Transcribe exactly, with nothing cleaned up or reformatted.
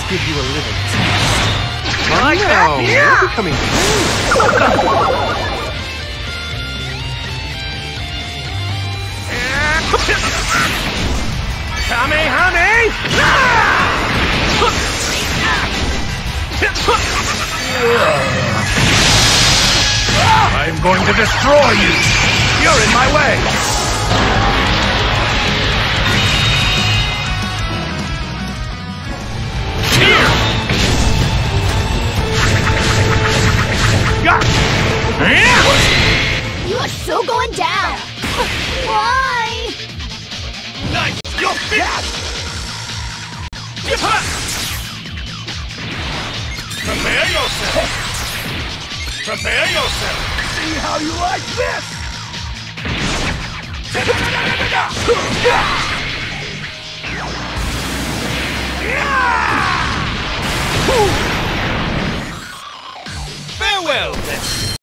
give you a little taste. You like that? Yeah. You're becoming Kamehame! I'm going to destroy you! You're in my way! Here! You are so going down! Why? Nice! You'll fit! Prepare yourself! Prepare yourself! See how you like this! Farewell, then!